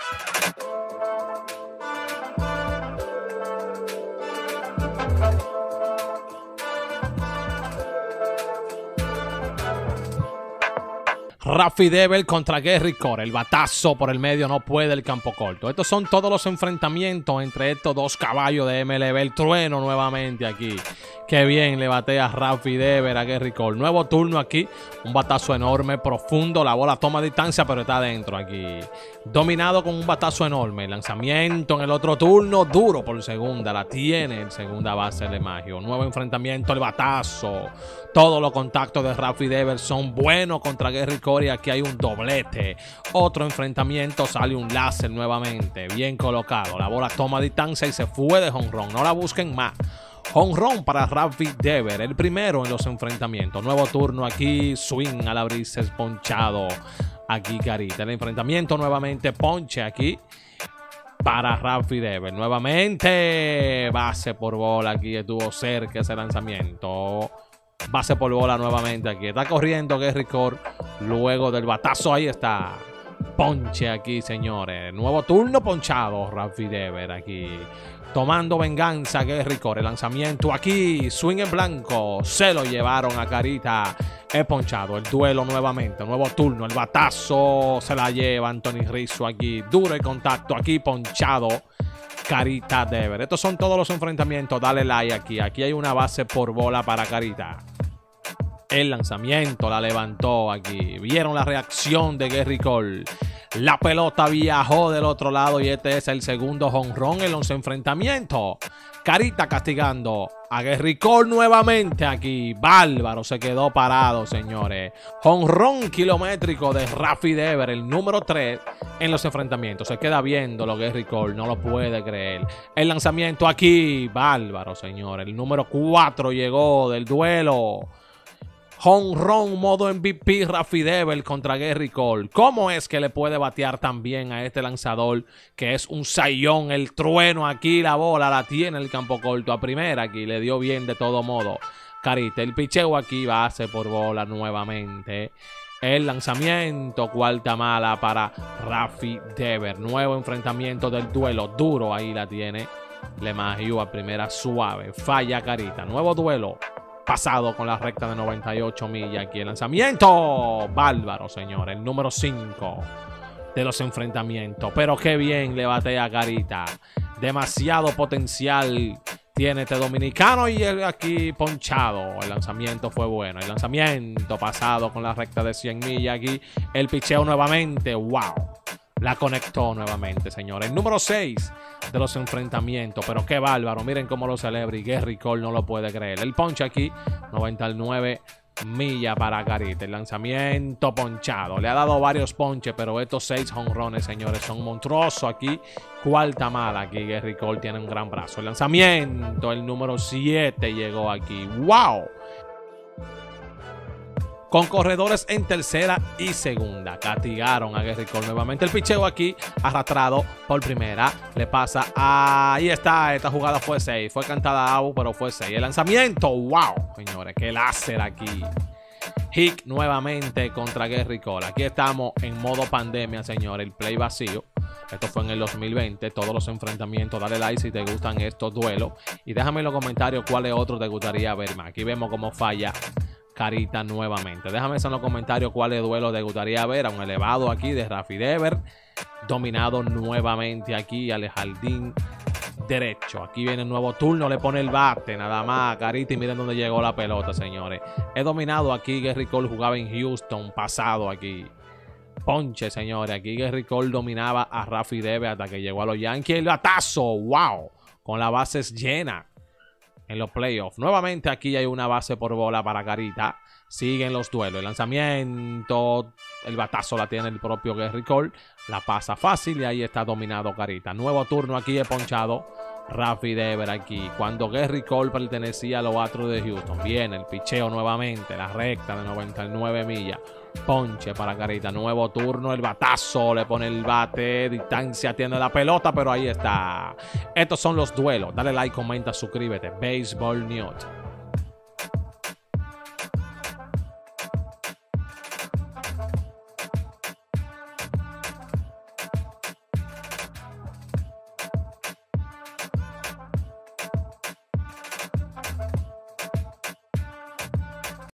Rafi Dever contra Gary Cole. El batazo por el medio no puede el campo corto. Estos son todos los enfrentamientos entre estos dos caballos de MLB. El trueno nuevamente aquí. Qué bien le batea Rafi Dever a Gary Cole. Nuevo turno aquí. Un batazo enorme, profundo. La bola toma distancia, pero está adentro aquí. Dominado con un batazo enorme. Lanzamiento en el otro turno. Duro por segunda. La tiene el segunda base de Maggio. Nuevo enfrentamiento. El batazo. Todos los contactos de Rafi Dever son buenos contra Gary Cole. Y aquí hay un doblete. Otro enfrentamiento. Sale un láser nuevamente. Bien colocado. La bola toma distancia y se fue de jonrón. No la busquen más. Jonrón para Rafi Dever, el primero en los enfrentamientos. Nuevo turno aquí, swing a la brisa, es ponchado aquí Carita. El enfrentamiento nuevamente, ponche aquí para Rafi Dever. Nuevamente, base por bola aquí, estuvo cerca ese lanzamiento. Base por bola nuevamente aquí. Está corriendo Gary Cole luego del batazo, ahí está. Ponche aquí, señores. Nuevo turno ponchado, Rafi Dever aquí. Tomando venganza, Gary Cole. El lanzamiento aquí. Swing en blanco. Se lo llevaron a Carita. Es ponchado. El duelo nuevamente. Nuevo turno. El batazo. Se la lleva Anthony Rizzo aquí. Duro el contacto aquí. Ponchado. Carita Dever. Estos son todos los enfrentamientos. Dale like aquí. Aquí hay una base por bola para Carita. El lanzamiento la levantó aquí. Vieron la reacción de Gary Cole. La pelota viajó del otro lado y este es el segundo jonrón en los enfrentamientos. Carita castigando a Gary Cole nuevamente aquí. Bárbaro, se quedó parado, señores. Jonrón kilométrico de Rafi Dever, el número 3 en los enfrentamientos. Se queda viéndolo Gary Cole, no lo puede creer. El lanzamiento aquí. Bárbaro, señores. El número 4 llegó del duelo. Jonrón modo MVP Rafi Dever contra Gary Cole. ¿Cómo es que le puede batear tan bien a este lanzador que es un sayón? El trueno aquí, la bola la tiene el campo corto a primera aquí. Le dio bien de todo modo. Carita, el picheo aquí, base por bola nuevamente. El lanzamiento, cuarta mala para Rafi Dever. Nuevo enfrentamiento del duelo. Duro ahí la tiene. Le Maggio a primera suave. Falla Carita. Nuevo duelo. Pasado con la recta de 98 millas aquí el lanzamiento. Bárbaro, señor. El número 5 de los enfrentamientos. Pero qué bien le batea a Carita. Demasiado potencial tiene este dominicano y él aquí ponchado. El lanzamiento fue bueno. El lanzamiento pasado con la recta de 100 millas aquí. El picheo nuevamente. ¡Wow! La conectó nuevamente, señores. El número 6 de los enfrentamientos. Pero qué bárbaro. Miren cómo lo celebra. Y Gary Cole no lo puede creer. El ponche aquí. 99 millas para Carita. El lanzamiento ponchado. Le ha dado varios ponches. Pero estos 6 jonrones, señores, son monstruosos aquí. Cuarta mala. Aquí Gary Cole tiene un gran brazo. El lanzamiento. El número 7 llegó aquí. ¡Wow! Con corredores en tercera y segunda. Castigaron a Gary Cole nuevamente. El picheo aquí arrastrado por primera. Le pasa. Ahí está. Esta jugada fue 6. Fue cantada a Abu, pero fue 6. El lanzamiento. ¡Wow! Señores, qué láser aquí. Hick nuevamente contra Gary Cole. Aquí estamos en modo pandemia, señores. El play vacío. Esto fue en el 2020. Todos los enfrentamientos. Dale like si te gustan estos duelos. Y déjame en los comentarios cuáles otros te gustaría ver más. Aquí vemos cómo falla Carita nuevamente. Déjame en los comentarios cuáles duelos te gustaría ver. A un elevado aquí de Rafi Dever. Dominado nuevamente aquí al jardín derecho. Aquí viene el nuevo turno. Le pone el bate nada más a Carita. Y miren dónde llegó la pelota, señores. He dominado aquí. Gary Cole jugaba en Houston. Pasado aquí. Ponche, señores. Aquí Gary Cole dominaba a Rafi Dever hasta que llegó a los Yankees. El batazo. ¡Wow! Con las bases llenas en los playoffs. Nuevamente aquí hay una base por bola para Carita. Siguen los duelos. El lanzamiento. El batazo la tiene el propio Gary Cole. La pasa fácil y ahí está dominado Carita. Nuevo turno aquí he ponchado Rafi Dever aquí. Cuando Gary Cole pertenecía a los Astros de Houston. Viene el picheo nuevamente. La recta de 99 millas. Ponche para Carita. Nuevo turno. El batazo. Le pone el bate. Distancia tiene la pelota. Pero ahí está. Estos son los duelos. Dale like, comenta, suscríbete. Baseball News.